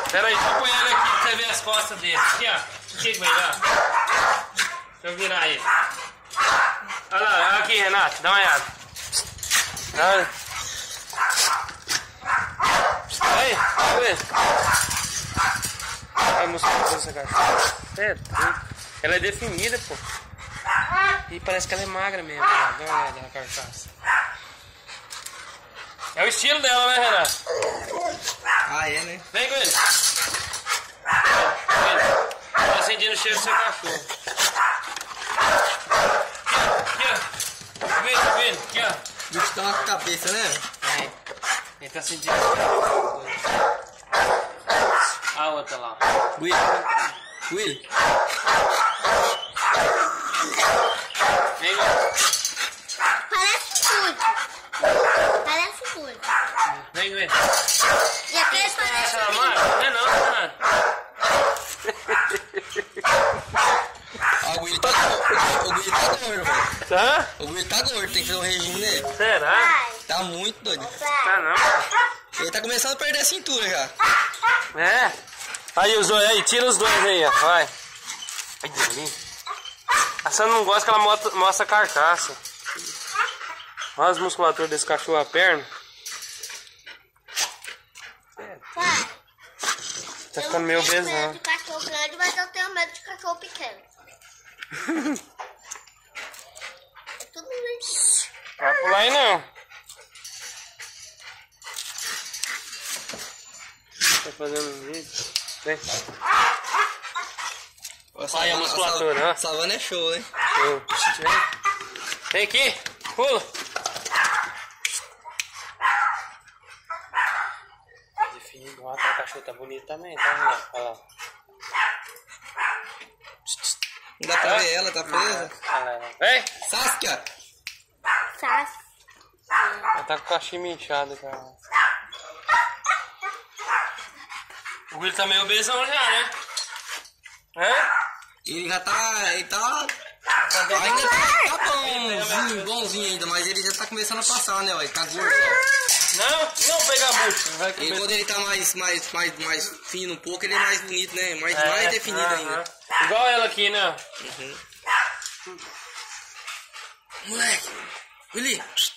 Pera aí, deixa eu pôr ele aqui pra você ver as costas dele. Aqui, ó. Aqui que vai dar. Deixa eu virar ele. Olha lá, aqui, Renato, dá uma olhada. Olha. Aí, olha ele. Olha a musculatura dessa cachorra. Ela é definida, pô. E parece que ela é magra mesmo. Dá uma olhada na carcaça. É o estilo dela, né, Renato? Ah, é, né? Vem com ele. Vem. Tá sentindo o cheiro do seu cachorro. Aqui, ó. Tá vendo? Aqui, ó. O bicho tá uma cabeça, né? É. Ele tá sentindo o cheiro. A outra lá. Will. Vem, Parece tudo. vem, vem. E aquele parece Essa marca? Não é não, Renato. Ah, o Will tá gordo, velho. Tá? O Will tá gordo, tem que fazer um regime nele. Será? Tá muito doido. Tá não. Ele tá começando a perder a cintura já. É. Aí os dois aí, tira os dois aí, ó. Vai. Ai, ali. A Sandra não gosta que ela mostra a carcaça. Olha as musculaturas desse cachorro, a perna. Pai, Tá ficando meio eu tenho obesão. medo de cachorro grande, mas eu tenho medo de cachorro pequeno. É tudo bonitinho. Vai pular aí não. Tá fazendo um vídeo. Vem. Olha a musculatura, ó. Savana é show, hein? Show. Vem aqui. Pula. Definido. Ó, a cachorro tá bonito também, tá? Olha lá. Não dá pra ver ela, tá presa. Olha lá. Vem. Saskia! Sabe? Ela tá com o cachimbo inchado, cara. O Will tá meio obesão já, né? Hã? Ele já tá... Ele tá... Ainda tá bonzinho ainda, mas ele já tá começando a passar, né? Ele tá gordo. Não pegar a bucha. Vai E comer. quando ele tá mais fino um pouco, ele é mais bonito, né? Mais definido ainda. Igual ela aqui, né? Moleque! Willi!